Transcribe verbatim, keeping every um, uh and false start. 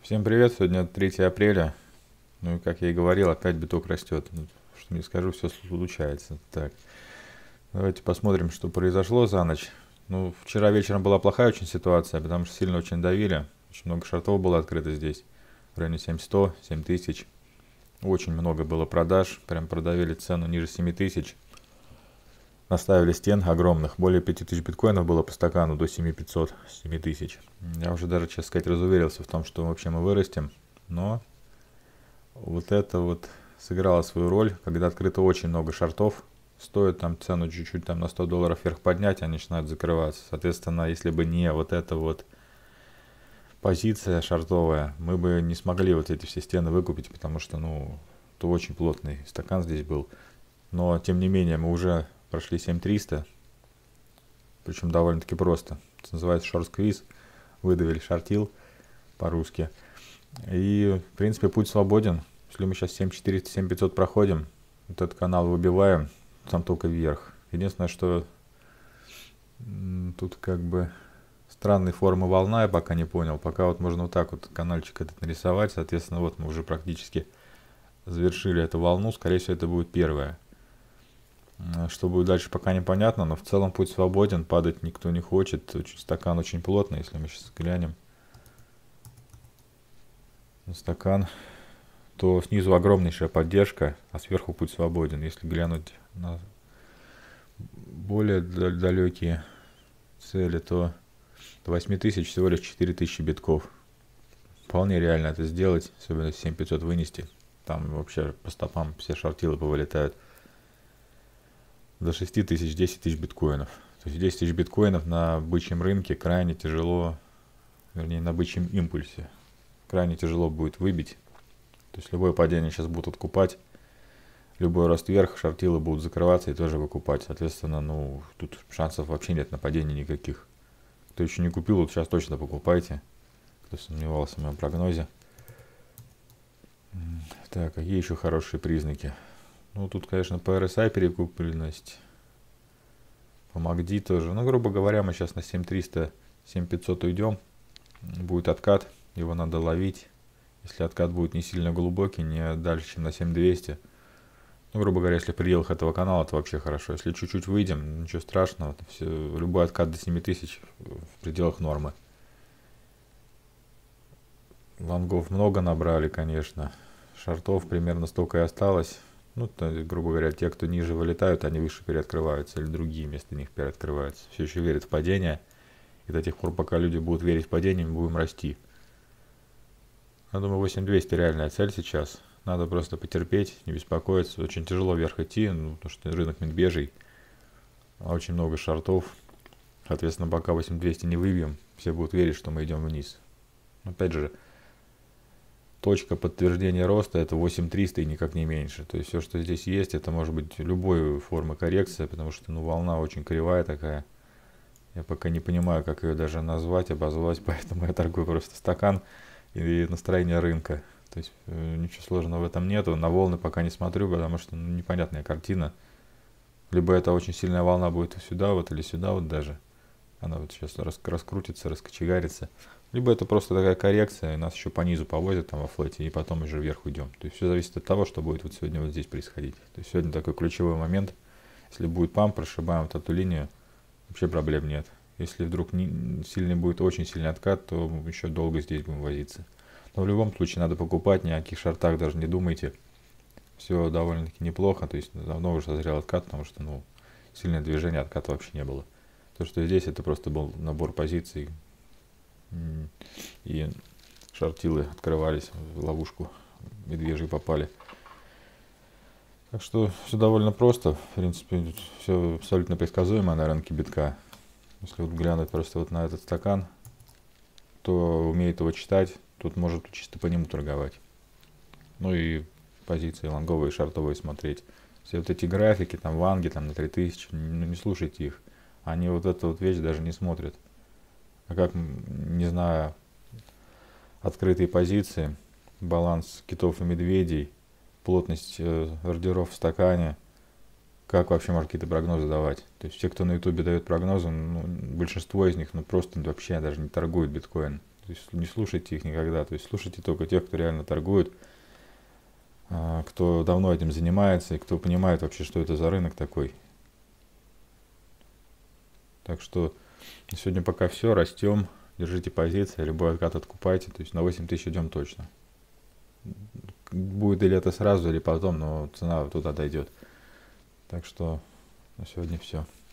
Всем привет, сегодня третье апреля. Ну и как я и говорил, опять биток растет. Ну, что не скажу, все случается. Так, давайте посмотрим, что произошло за ночь. Ну, вчера вечером была плохая очень ситуация, потому что сильно очень давили. Очень много шортов было открыто здесь. В районе семь сто, семь тысяч. Очень много было продаж. Прям продавили цену ниже семи тысяч. Наставили стен огромных. Более пяти тысяч биткоинов было по стакану до семи пятьсот, семи тысяч. Я уже даже, честно сказать, разуверился в том, что вообще мы вырастем. Но вот это вот сыграло свою роль, когда открыто очень много шортов. Стоит там цену чуть-чуть там на сто долларов вверх поднять, они начинают закрываться. Соответственно, если бы не вот эта вот позиция шортовая, мы бы не смогли вот эти все стены выкупить, потому что, ну, то очень плотный стакан здесь был. Но, тем не менее, мы уже прошли семь триста, причем довольно-таки просто. Это называется шорт-сквиз, выдавили шортил по-русски. И, в принципе, путь свободен. Если мы сейчас семь четыреста, семь пятьсот проходим, вот этот канал выбиваем, там только вверх. Единственное, что тут как бы странной формы волна, я пока не понял. Пока вот можно вот так вот канальчик этот нарисовать. Соответственно, вот мы уже практически завершили эту волну. Скорее всего, это будет первая. Что будет дальше, пока непонятно, но в целом путь свободен, падать никто не хочет. Очень, стакан очень плотный, если мы сейчас глянем на стакан, то снизу огромнейшая поддержка, а сверху путь свободен. Если глянуть на более далекие цели, то до восьми тысяч всего лишь четыре тысячи битков. Вполне реально это сделать, особенно семь пятьсот вынести. Там вообще по стопам все шортилы повылетают. До шести тысяч, десять тысяч биткоинов. То есть десять тысяч биткоинов на бычьем рынке крайне тяжело, вернее на бычьем импульсе, крайне тяжело будет выбить. То есть любое падение сейчас будут откупать, любой рост вверх, шортилы будут закрываться и тоже выкупать. Соответственно, ну, тут шансов вообще нет на падение никаких. Кто еще не купил, вот сейчас точно покупайте. Кто сомневался в моем прогнозе. Так, какие еще хорошие признаки? Ну, тут, конечно, по эр эс ай перекупленность. По макди тоже. Ну, грубо говоря, мы сейчас на семь триста, семь пятьсот уйдем. Будет откат, его надо ловить. Если откат будет не сильно глубокий, не дальше, чем на семь двести. Ну, грубо говоря, если в пределах этого канала, то вообще хорошо. Если чуть-чуть выйдем, ничего страшного. Все, любой откат до семи тысяч в пределах нормы. Лонгов много набрали, конечно. Шортов примерно столько и осталось. Ну, то, грубо говоря, те, кто ниже вылетают, они выше переоткрываются, или другие вместо них переоткрываются. Все еще верят в падение. И до тех пор, пока люди будут верить в падение, мы будем расти. Я думаю, восемь двести реальная цель сейчас. Надо просто потерпеть, не беспокоиться. Очень тяжело вверх идти, ну, потому что рынок медвежий. Очень много шортов. Соответственно, пока восемь двести не выбьем, все будут верить, что мы идем вниз. Опять же, точка подтверждения роста это восемь триста и никак не меньше. То есть все, что здесь есть, это может быть любой формы коррекции, потому что ну, волна очень кривая такая. Я пока не понимаю, как ее даже назвать, обозвать, поэтому я торгую просто стакан и настроение рынка. То есть э, ничего сложного в этом нету. На волны пока не смотрю, потому что ну, непонятная картина. Либо это очень сильная волна будет сюда вот или сюда вот даже. Она вот сейчас рас раскрутится, раскочегарится. Либо это просто такая коррекция, и нас еще по низу повозят там во флете, и потом уже вверх уйдем. То есть все зависит от того, что будет вот сегодня вот здесь происходить. То есть сегодня такой ключевой момент. Если будет памп, прошибаем вот эту линию, вообще проблем нет. Если вдруг не, сильный будет очень сильный откат, то еще долго здесь будем возиться. Но в любом случае надо покупать, ни о каких шортах даже не думайте. Все довольно-таки неплохо, то есть давно уже созрел откат, потому что ну, сильное движение, отката вообще не было. То, что здесь это просто был набор позиций, и шортилы открывались в ловушку, медвежьи попали. Так что все довольно просто, в принципе, все абсолютно предсказуемо на рынке битка. Если вот глянуть просто вот на этот стакан, кто умеет его читать, тот может чисто по нему торговать. Ну и позиции лонговые, шортовые смотреть. Все вот эти графики, там ванги, там на три тысячи, ну, не слушайте их. Они вот эту вот вещь даже не смотрят. А как, не знаю, открытые позиции, баланс китов и медведей, плотность э, ордеров в стакане, как вообще можно какие-то прогнозы давать. То есть все, кто на ютубе дает прогнозы, ну, большинство из них ну, просто вообще даже не торгуют биткоин. То есть не слушайте их никогда. То есть слушайте только тех, кто реально торгует, кто давно этим занимается и кто понимает вообще, что это за рынок такой. Так что на сегодня пока все. Растем. Держите позиции. Любой откат откупайте. То есть на восемь тысяч идем точно. Будет или это сразу, или потом, но цена туда дойдет. Так что на сегодня все.